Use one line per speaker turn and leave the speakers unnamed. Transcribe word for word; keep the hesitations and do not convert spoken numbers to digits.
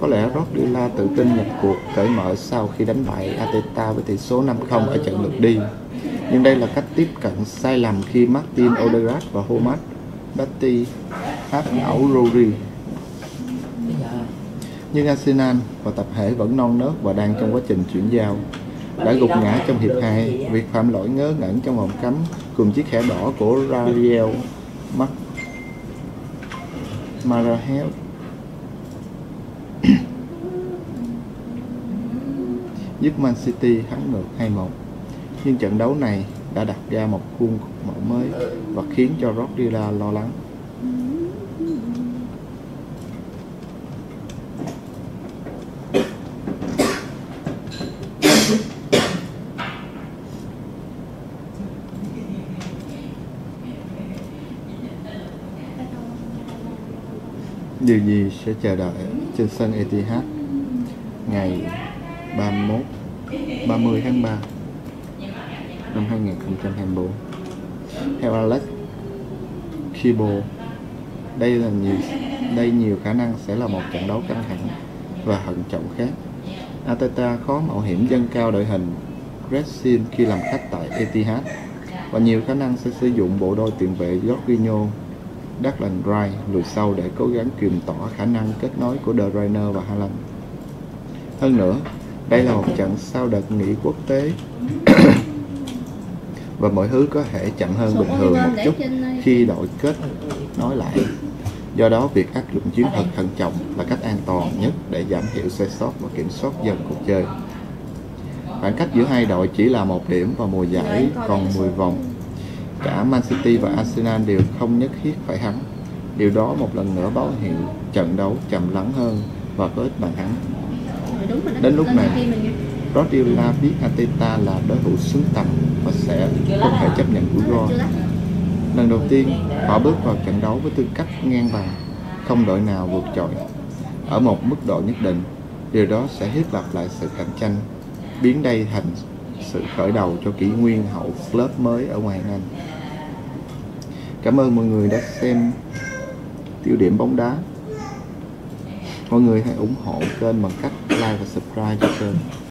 Có lẽ Guardiola tự tin nhập cuộc cởi mở sau khi đánh bại Arteta với tỷ số năm không ở trận lượt đi. Nhưng đây là cách tiếp cận sai lầm khi Martin Odegaard và Thomas Partey áp đảo Rodri. Nhưng Arsenal và tập thể vẫn non nớt và đang trong quá trình chuyển giao. Đã gục ngã trong hiệp hai, việc phạm lỗi ngớ ngẩn trong vòng cấm cùng chiếc thẻ đỏ của Ranieri Magalhaes giúp Man City thắng ngược hai một. Nhưng trận đấu này đã đặt ra một khuôn mẫu mới và khiến cho Guardiola lo lắng. Điều gì sẽ chờ đợi trên sân Etihad ngày ba mươi mốt ba mươi tháng ba năm hai nghìn không trăm hai mươi tư? Theo Alex Kibo, đây là nhiều đây nhiều khả năng sẽ là một trận đấu căng thẳng và thận trọng khác. Arteta khó mạo hiểm dâng cao đội hình Racing khi làm khách tại Etihad và nhiều khả năng sẽ sử dụng bộ đôi tiền vệ Jorginho, Declan Rice lùi sau để cố gắng kiềm tỏ khả năng kết nối của De Bruyne và Haaland. Hơn nữa, đây là một trận sau đợt nghỉ quốc tế và mọi thứ có thể chậm hơn bình thường một chút khi đội kết nối lại. Do đó, việc áp dụng chiến thuật thận trọng là cách an toàn nhất để giảm thiểu sai sót và kiểm soát dần cuộc chơi. Khoảng cách giữa hai đội chỉ là một điểm vào mùa giải còn mười vòng. Cả Man City và Arsenal đều không nhất thiết phải thắng. Điều đó một lần nữa báo hiệu trận đấu trầm lắng hơn và có ít bàn thắng. Đến lúc này, Guardiola biết Arteta là đối thủ xứng tầm và sẽ không thể chấp nhận rủi ro. Lần đầu tiên, họ bước vào trận đấu với tư cách ngang bằng, không đội nào vượt trội. Ở một mức độ nhất định, điều đó sẽ thiết lập lại sự cạnh tranh, biến đây thành sự khởi đầu cho kỷ nguyên hậu club mới ở Ngoại hạng Anh. Cảm ơn mọi người đã xem Tiêu điểm bóng đá. Mọi người hãy ủng hộ kênh bằng cách like và subscribe cho kênh.